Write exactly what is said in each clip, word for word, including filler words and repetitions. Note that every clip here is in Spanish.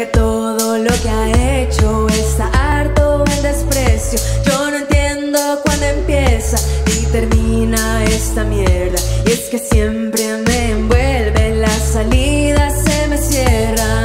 que todo lo que ha hecho está harto en desprecio. Yo no entiendo cuándo empieza y termina esta mierda. Y es que siempre me envuelve, las salidas se me cierran.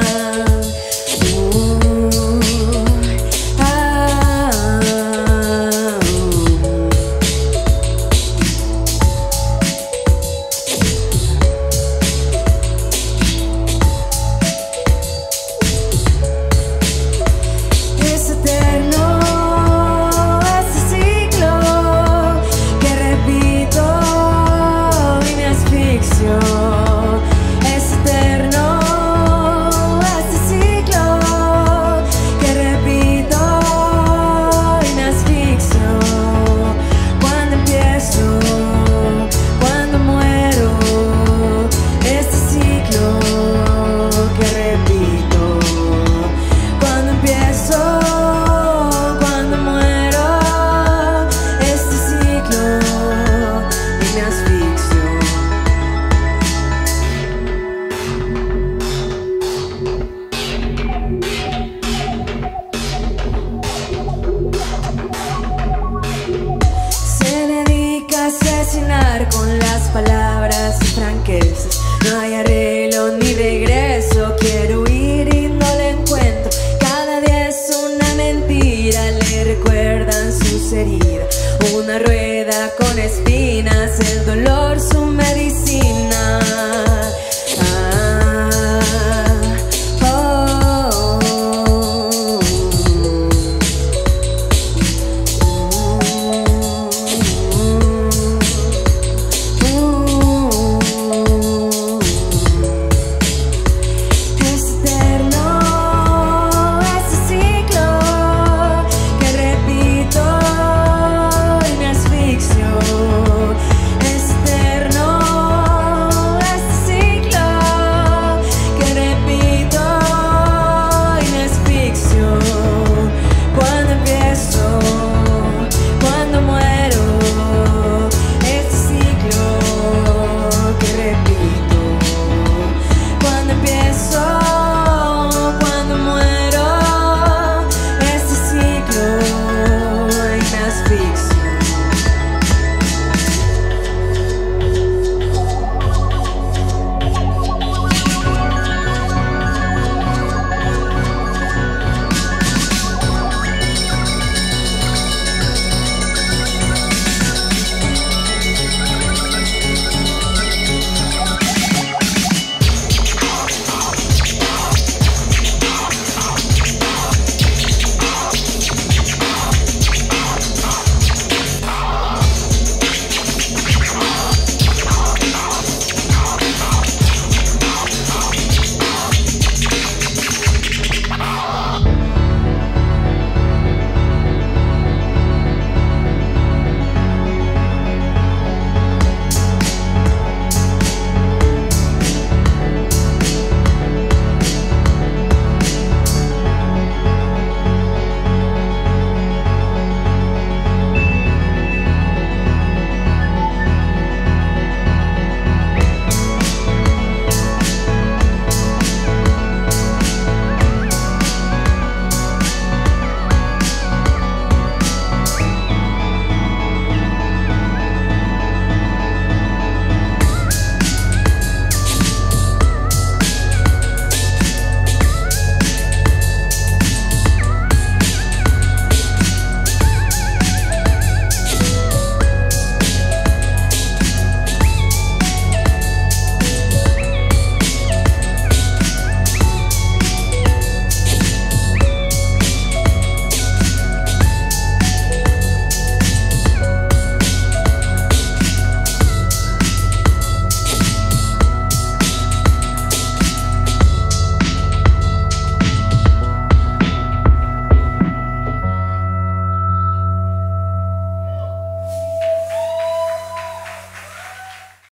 Con las palabras y franquezas no hay arreglo ni regreso. Quiero huir y no lo encuentro. Cada día es una mentira. Le recuerdan sus heridas, una rueda con espinas, el dolor